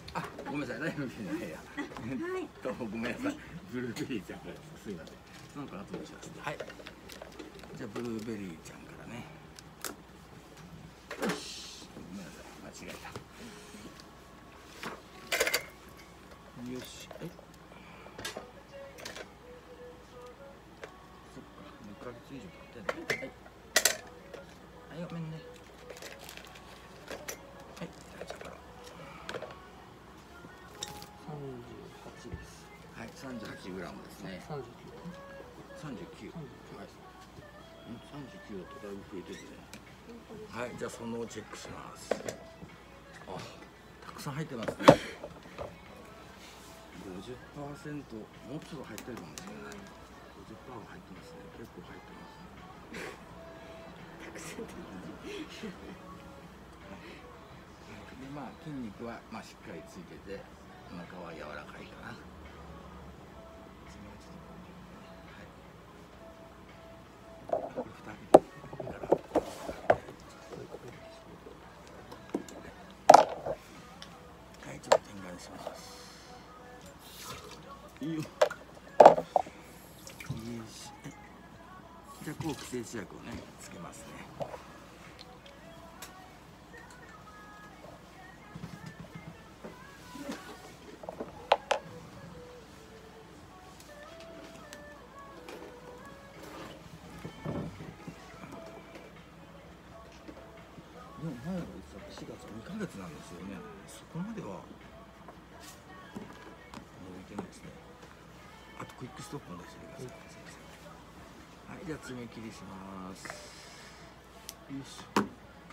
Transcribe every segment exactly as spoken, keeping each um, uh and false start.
あ、ごめんなさい、ライブじゃないや。はい。と、ごめんなさい。ブルーベリーちゃんからです。すいません。なんか後でします。はい。じゃあ、ブルーベリーちゃんからね。よし。ごめんなさい、間違えた。よし。え。そっか、にかげつ以上経ってんね。はい。はい、ごめんね。はい、じゃあ、から。 三十八です。 はい、三十八グラムですね。 三十九。 三十九。はい。三十九だとだいぶ増えてるね。はい、じゃあそのチェックします。あ、たくさん入ってますね。五十パーセント、もうちょっと入ってるかもしれない。五十パー入ってますね。結構入ってますね。 たくさん食べて。 で、まあ筋肉はまあしっかりついてて、お腹は柔らかいかな。いいよ。よし。じゃあこう寄生虫薬をねつけますね。でも前はしがつにかげつなんですよね。そこまでは伸びてないですね。あとクイックストップも出してください。はい、じゃあ爪切りします。よし。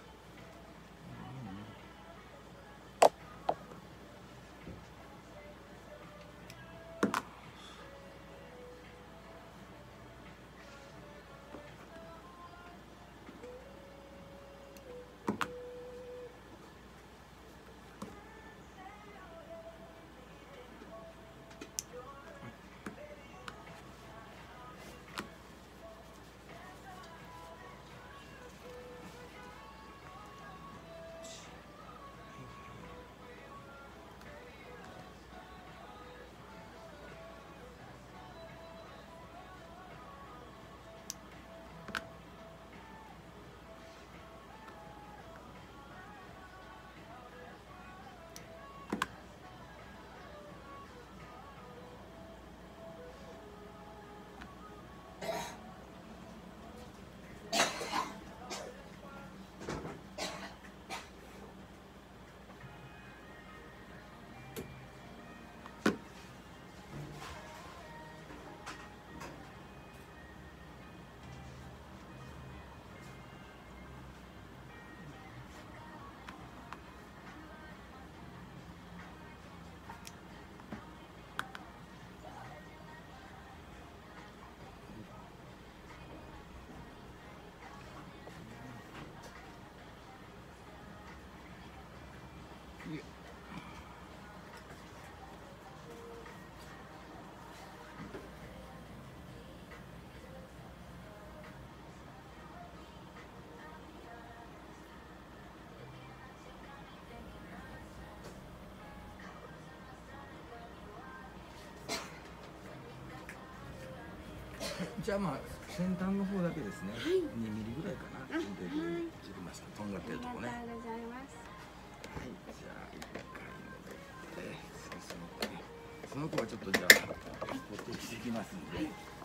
じゃあまあ先端の方だけですね。はい、にミリぐらいかな。はい。切りました。とんがってるとこね。 ありがとうございます。 はい、じゃあ一回戻って、その子ね。その子はちょっとじゃあ固定していきますんで。